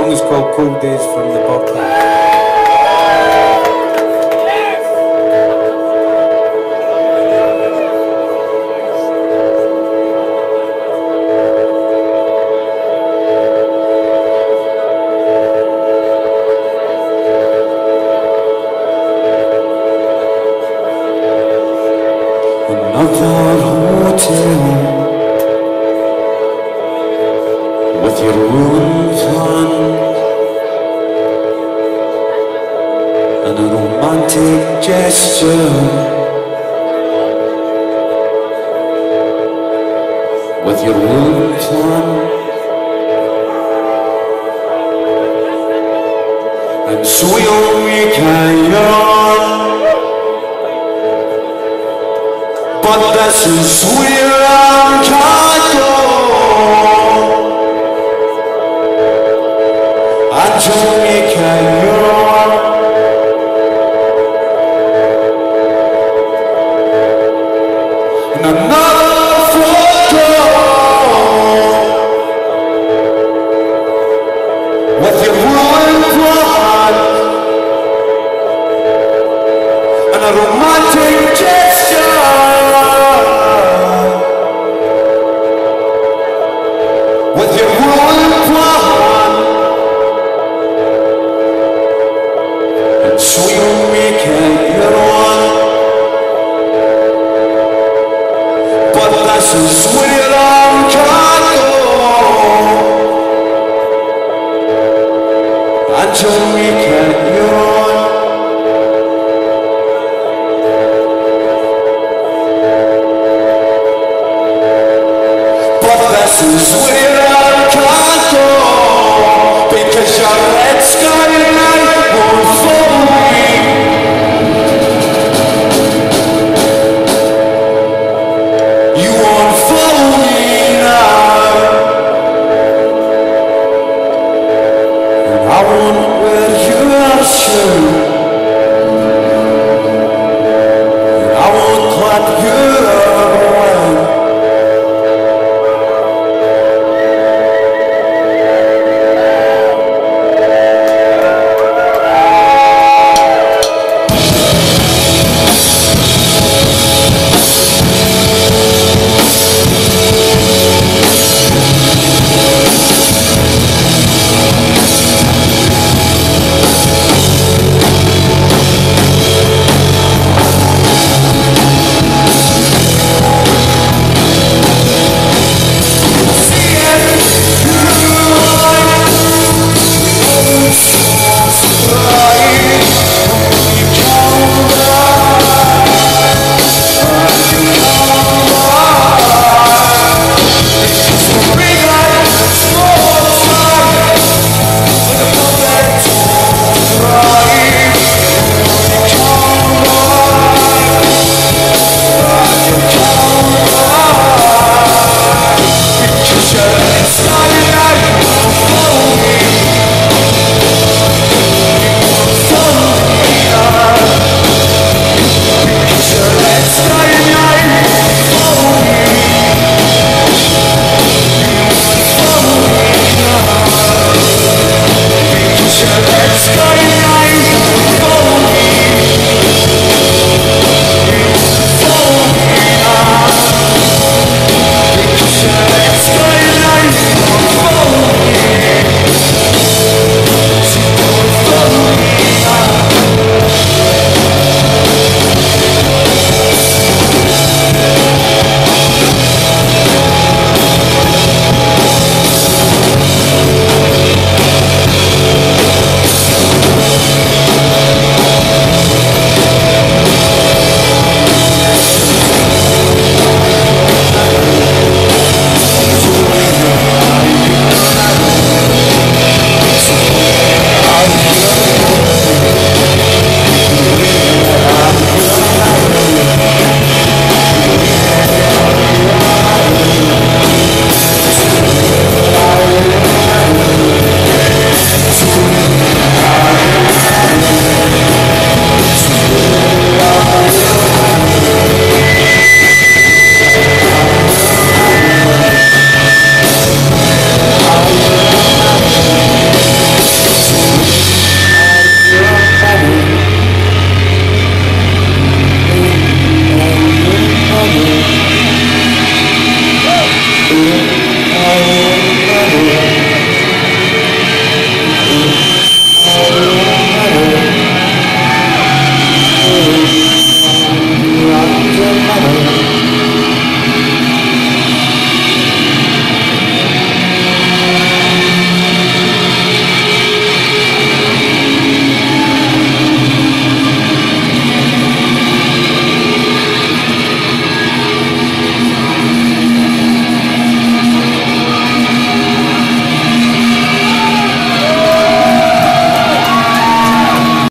song is called Cold Days from the birdhouse. Another hotel with your rooms on and a romantic gesture with your rooms on, and so we only carry on. But this is where I can't go until we carry on. And another photo with your ruined blood and a romantic gesture with your ruined plan, and so you make it on. But this is where I can't go until we